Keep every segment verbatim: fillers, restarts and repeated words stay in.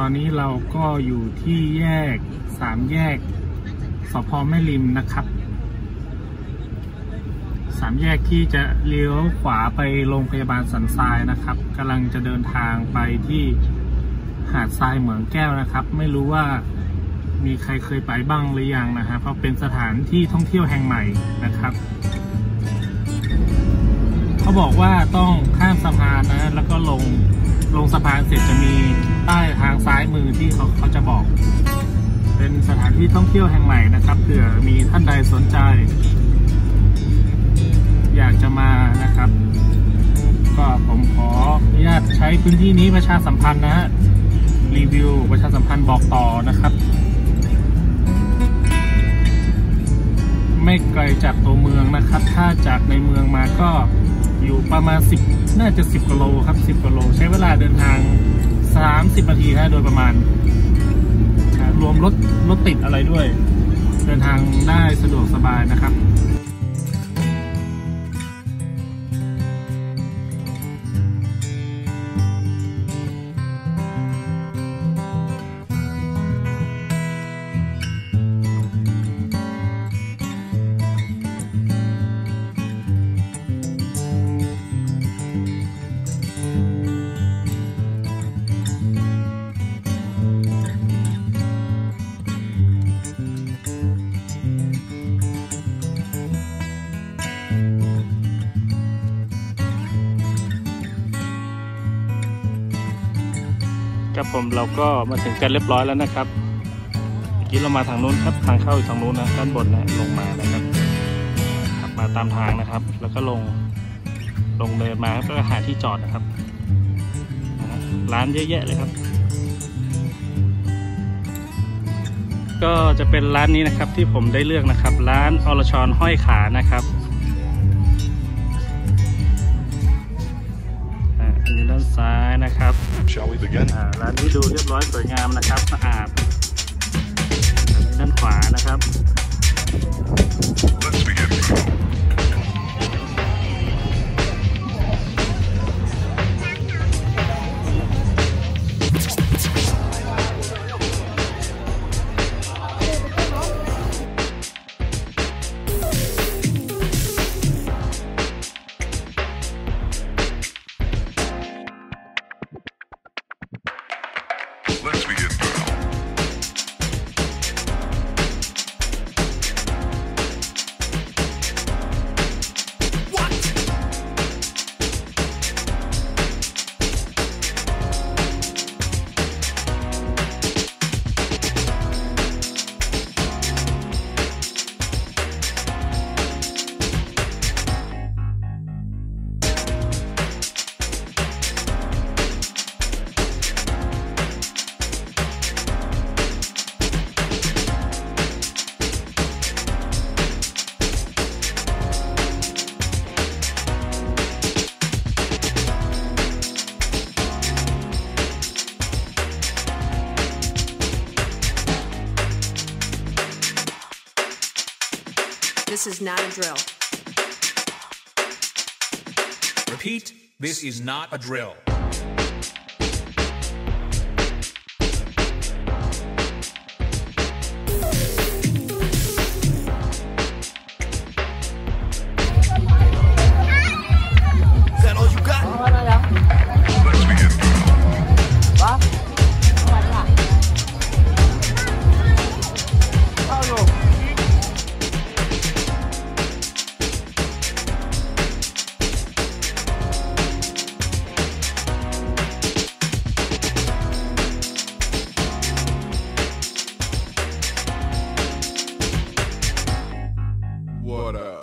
อนนี้เราก็อยู่ที่แยกสามแยกสภ.แม่ริมนะครับสามแยกที่จะเลี้ยวขวาไปโรงพยาบาลสันทรายนะครับกำลังจะเดินทางไปที่หาดทรายเหมืองแก้วนะครับไม่รู้ว่ามีใครเคยไปบ้างหรือยังนะฮะเพราะเป็นสถานที่ท่องเที่ยวแห่งใหม่นะครับเขาบอกว่าต้องข้ามสะพานนะแล้วก็ลงลงสะพานเสร็จจะมีป้ายทางซ้ายมือที่เขาเขาจะบอกเป็นสถานที่ท่องเที่ยวแห่งใหม่นะครับเผื่อมีท่านใดสนใจอยากจะมานะครับก็ผมขออนุญาตใช้พื้นที่นี้ประชาสัมพันธ์นะฮะรีวิวประชาสัมพันธ์บอกต่อนะครับไม่ไกลจากตัวเมืองนะครับถ้าจากในเมืองมาก็อยู่ประมาณสิบน่าจะสิบกิโลครับสิบกิโลใช้เวลาเดินทางสามสิบนาทีนะโดยประมาณรวมรถรถติดอะไรด้วยเดินทางได้สะดวกสบายนะครับครับผมเราก็มาถึงกันเรียบร้อยแล้วนะครับเมื่อกี้เรามาทางนู้นครับทางเข้าอยู่ทางนู้นนะด้านบนนะลงมานะครับขับมาตามทางนะครับแล้วก็ลงลงเดินมาก็หาที่จอดนะครับร้านเยอะแยะเลยครับก็จะเป็นร้านนี้นะครับที่ผมได้เลือกนะครับร้านอรชรห้อยขานะครับอันนี้ด้านซ้ายนะครับร้านนี้ดูเรียบร้อยสวยงามนะครับสะอาดด้านขวานะครับ Let's begin now. This is not a drill. Repeat, this is not a drill. Is that all you got? Let's begin now. What up?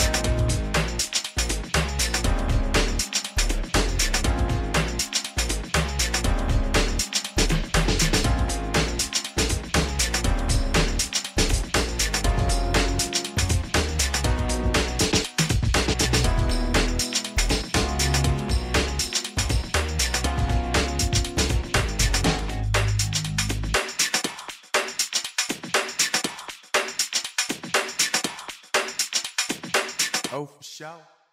Oh, for sure.